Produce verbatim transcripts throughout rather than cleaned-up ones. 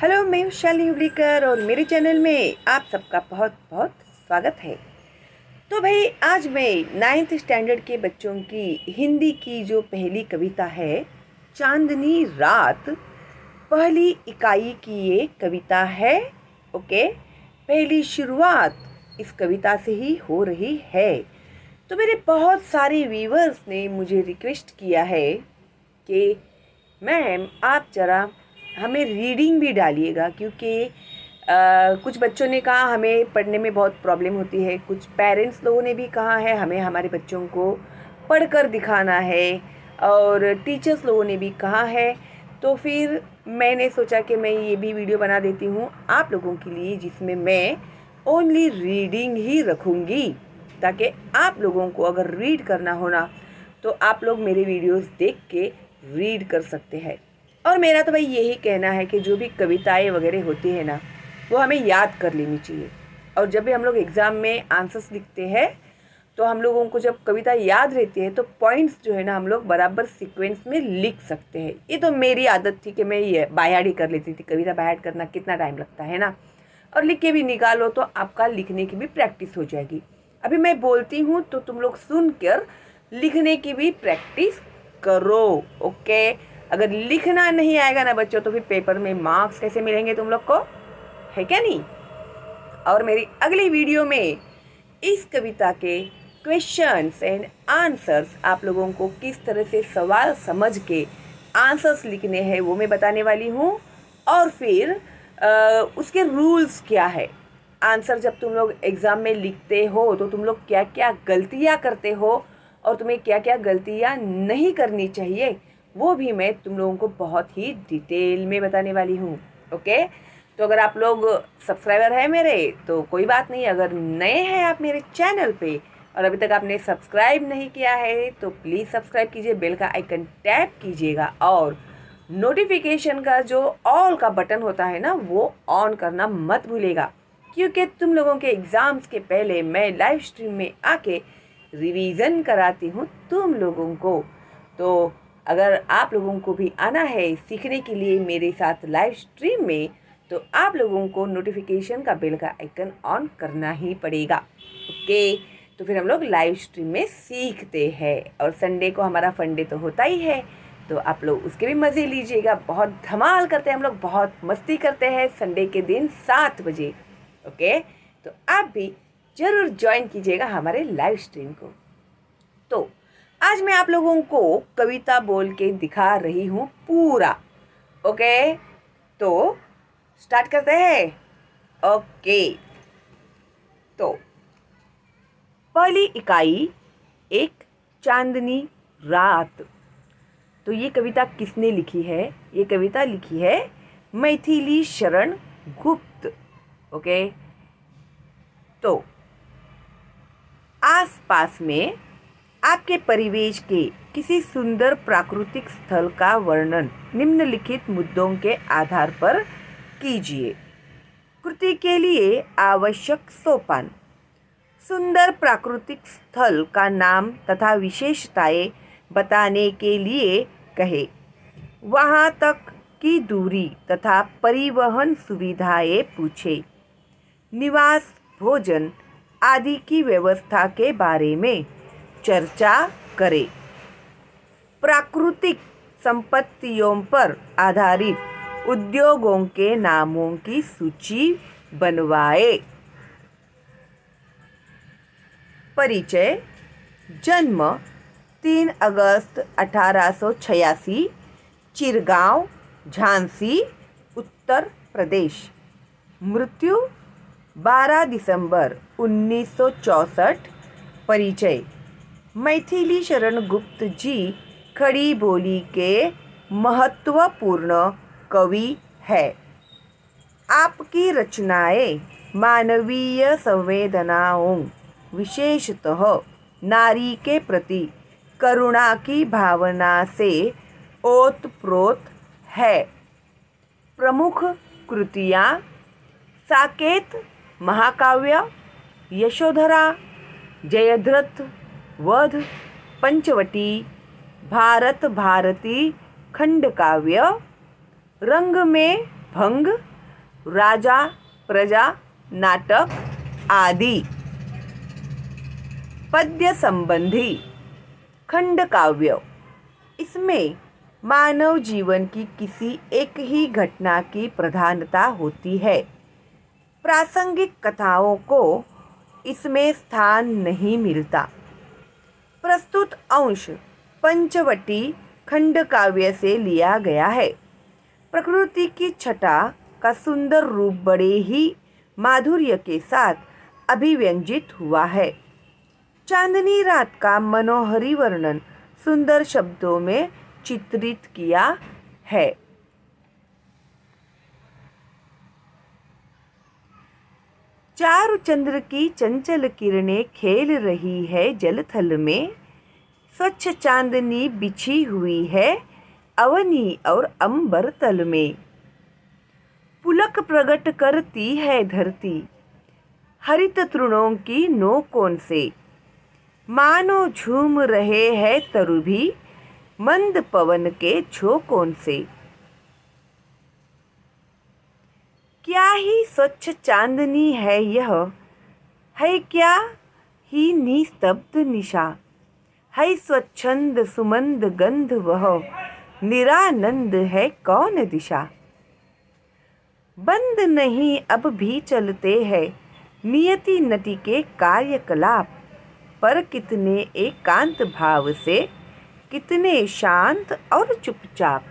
Hello, मैं हूँ शालिनी हुबलीकर और मेरे चैनल में आप सबका बहुत बहुत स्वागत है। तो भाई आज मैं नाइन्थ स्टैंडर्ड के बच्चों की हिंदी की जो पहली कविता है चांदनी रात, पहली इकाई की ये कविता है। ओके, पहली शुरुआत इस कविता से ही हो रही है। तो मेरे बहुत सारे व्यूअर्स ने मुझे रिक्वेस्ट किया है कि मैम आप ज़रा हमें रीडिंग भी डालिएगा, क्योंकि कुछ बच्चों ने कहा हमें पढ़ने में बहुत प्रॉब्लम होती है, कुछ पेरेंट्स लोगों ने भी कहा है हमें हमारे बच्चों को पढ़कर दिखाना है, और टीचर्स लोगों ने भी कहा है। तो फिर मैंने सोचा कि मैं ये भी वीडियो बना देती हूँ आप लोगों के लिए, जिसमें मैं ओनली रीडिंग ही रखूँगी, ताकि आप लोगों को अगर रीड करना होना तो आप लोग मेरे वीडियोस देख के रीड कर सकते हैं। और मेरा तो भाई यही कहना है कि जो भी कविताएं वगैरह होती है ना, वो हमें याद कर लेनी चाहिए। और जब भी हम लोग एग्ज़ाम में आंसर्स लिखते हैं तो हम लोगों को जब कविता याद रहती है तो पॉइंट्स जो है ना हम लोग बराबर सीक्वेंस में लिख सकते हैं। ये तो मेरी आदत थी कि मैं ये बायाड ही कर लेती थी। कविता बायाड करना कितना टाइम लगता है ना, और लिख के भी निकालो तो आपका लिखने की भी प्रैक्टिस हो जाएगी। अभी मैं बोलती हूँ तो तुम लोग सुन कर लिखने की भी प्रैक्टिस करो। ओके, अगर लिखना नहीं आएगा ना बच्चों तो फिर पेपर में मार्क्स कैसे मिलेंगे तुम लोग को, है क्या नहीं। और मेरी अगली वीडियो में इस कविता के क्वेश्चंस एंड आंसर्स, आप लोगों को किस तरह से सवाल समझ के आंसर्स लिखने हैं वो मैं बताने वाली हूँ। और फिर आ, उसके रूल्स क्या है। आंसर जब तुम लोग एग्ज़ाम में लिखते हो तो तुम लोग क्या क्या गलतियाँ करते हो और तुम्हें क्या क्या गलतियाँ नहीं करनी चाहिए, वो भी मैं तुम लोगों को बहुत ही डिटेल में बताने वाली हूँ। ओके, तो अगर आप लोग सब्सक्राइबर हैं मेरे तो कोई बात नहीं, अगर नए हैं आप मेरे चैनल पे और अभी तक आपने सब्सक्राइब नहीं किया है तो प्लीज़ सब्सक्राइब कीजिए, बेल का आइकन टैप कीजिएगा और नोटिफिकेशन का जो ऑल का बटन होता है ना वो ऑन करना मत भूलिएगा, क्योंकि तुम लोगों के एग्ज़ाम्स के पहले मैं लाइव स्ट्रीम में आके रिवीजन कराती हूँ तुम लोगों को। तो अगर आप लोगों को भी आना है सीखने के लिए मेरे साथ लाइव स्ट्रीम में, तो आप लोगों को नोटिफिकेशन का बेल का आइकन ऑन करना ही पड़ेगा। ओके, तो फिर हम लोग लाइव स्ट्रीम में सीखते हैं। और संडे को हमारा फंडे तो होता ही है, तो आप लोग उसके भी मज़े लीजिएगा। बहुत धमाल करते हैं हम लोग, बहुत मस्ती करते हैं संडे के दिन सात बजे। ओके, तो आप भी ज़रूर ज्वाइन कीजिएगा हमारे लाइव स्ट्रीम को। तो आज मैं आप लोगों को कविता बोल के दिखा रही हूँ पूरा। ओके, तो स्टार्ट करते हैं। ओके, तो पहली इकाई एक चांदनी रात। तो ये कविता किसने लिखी है? ये कविता लिखी है मैथिली शरण गुप्त। ओके, तो आसपास में आपके परिवेश के किसी सुंदर प्राकृतिक स्थल का वर्णन निम्नलिखित मुद्दों के आधार पर कीजिए। कृति के लिए आवश्यक सोपान। सुंदर प्राकृतिक स्थल का नाम तथा विशेषताएं बताने के लिए कहे। वहां तक की दूरी तथा परिवहन सुविधाएं पूछे। निवास, भोजन आदि की व्यवस्था के बारे में चर्चा करें। प्राकृतिक संपत्तियों पर आधारित उद्योगों के नामों की सूची बनवाए। परिचय। जन्म तीन अगस्त अठारह सौ छियासी, चिरगांव, झांसी, उत्तर प्रदेश। मृत्यु बारह दिसंबर उन्नीस सौ चौंसठ। परिचय। मैथिली शरण गुप्त जी खड़ी बोली के महत्वपूर्ण कवि है। आपकी रचनाएं मानवीय संवेदनाओं, विशेषतः नारी के प्रति करुणा की भावना से ओतप्रोत है। प्रमुख कृतियाँ साकेत महाकाव्य, यशोधरा, जयद्रथ, वध, पंचवटी, भारत भारती खंड काव्य, रंग में भंग, राजा प्रजा नाटक आदि। पद्य संबंधी खंड काव्य, इसमें मानव जीवन की किसी एक ही घटना की प्रधानता होती है। प्रासंगिक कथाओं को इसमें स्थान नहीं मिलता। प्रस्तुत अंश पंचवटी खंड काव्य से लिया गया है। प्रकृति की छटा का सुंदर रूप बड़े ही माधुर्य के साथ अभिव्यंजित हुआ है। चांदनी रात का मनोहरी वर्णन सुंदर शब्दों में चित्रित किया है। चारु चंद्र की चंचल किरणें खेल रही है जलथल में। स्वच्छ चांदनी बिछी हुई है अवनी और अंबर तल में। पुलक प्रकट करती है धरती हरित तृणों की नोकों से। मानो झूम रहे हैं तरु भी मंद पवन के झोंकों से। क्या ही स्वच्छ चांदनी है यह, है क्या ही निस्तब्ध निशा। है स्वच्छंद सुमंद गंध वह, निरानंद है कौन दिशा। बंद नहीं अब भी चलते हैं नियति नटी के कार्यकलाप। पर कितने एकांत भाव से, कितने शांत और चुपचाप।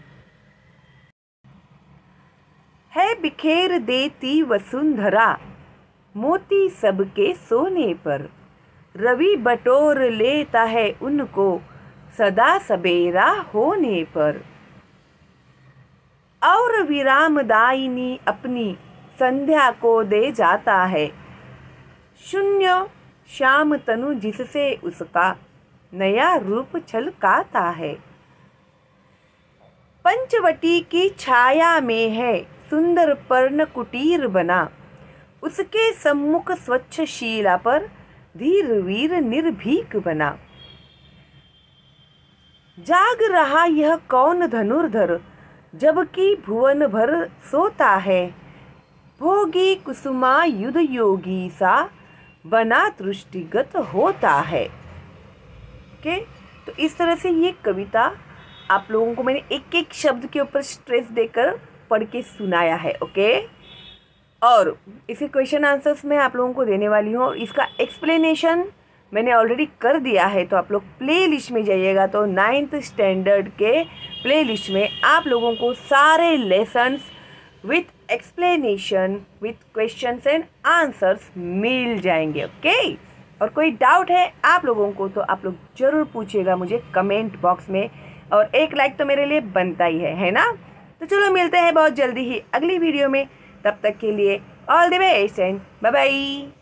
है बिखेर देती वसुंधरा मोती सबके सोने पर। रवि बटोर लेता है उनको सदा सबेरा होने पर। और विरामदायिनी अपनी संध्या को दे जाता है। शून्य श्याम तनु जिससे उसका नया रूप छलकाता है। पंचवटी की छाया में है सुंदर पर्ण कुटीर बना। उसके सम्मुख स्वच्छ शिला पर धीर वीर निर्भीक बना। जाग रहा यह कौन धनुर्धर जबकि भुवन भर सोता है। भोगी कुसुमा युद्ध योगी सा बना दृष्टिगत होता है। ओके, तो इस तरह से ये कविता आप लोगों को मैंने एक एक शब्द के ऊपर स्ट्रेस देकर पढ़ के सुनाया है। ओके, और इसके क्वेश्चन आंसर्स मैं आप लोगों को देने वाली हूँ। इसका एक्सप्लेनेशन मैंने ऑलरेडी कर दिया है, तो आप लोग प्ले लिस्ट में जाइएगा तो नाइन्थ स्टैंडर्ड के प्ले लिस्ट में आप लोगों को सारे lessons with explanation with questions and answers मिल जाएंगे। ओके, और कोई डाउट है आप लोगों को तो आप लोग ज़रूर पूछिएगा मुझे कमेंट बॉक्स में, और एक लाइक तो मेरे लिए बनता ही है, है ना। तो चलो मिलते हैं बहुत जल्दी ही अगली वीडियो में, तब तक के लिए all the best and bye bye.